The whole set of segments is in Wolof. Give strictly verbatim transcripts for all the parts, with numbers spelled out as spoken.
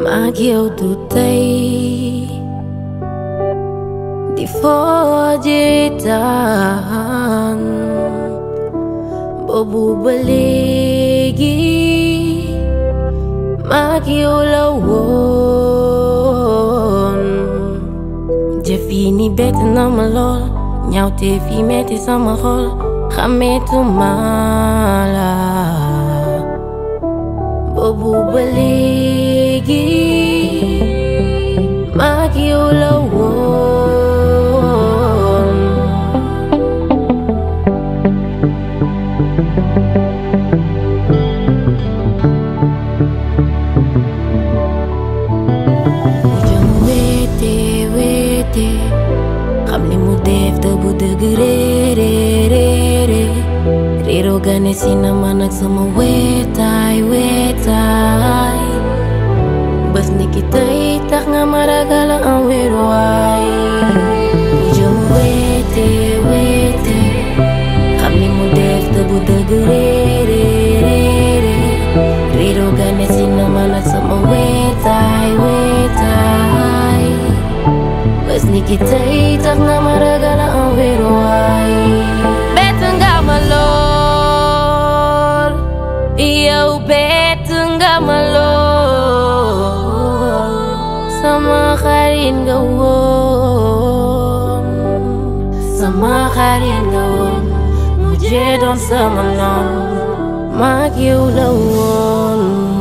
maak yow du tey di foojitaan boobu ba léegi maak yow la woon jëf yi ni bett na ma lool ñaawteef yi metti sama xol xàmmeetuma la boobu ba léegi maak yow la woon bu jëm wéete wéete xam li mu def te bu dëgg réere réere réero gane si na man ak sama wéetaay wéetaay bés ni ki tey tax nga ma ragal am wéeruwaay bu jëm wéete wéete xam li mu def te bu dëgg réere réere réero gane si na man ak sama wéetaay wéetaay bés ni ki tey tax nga ma ragal am wéeruwaay bett nga ma lool yow bett nga ma lool sama xarit nga woon sama xarit nga woon mujjee doon sama noon maak yow la woon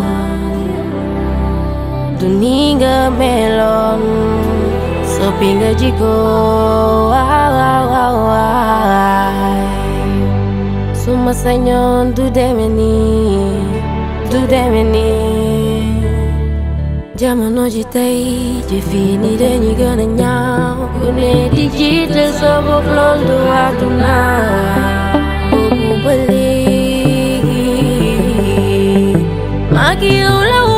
du nii nga meloon soppi nga jikko waaw waaw waaw su ma sañoon du deme nii du deme nii jamono ji tey jëf yi ni dañuy gën a ñaaw ku ne di jiital sa bopp lool du àdduna boobu ba léegi maak yow la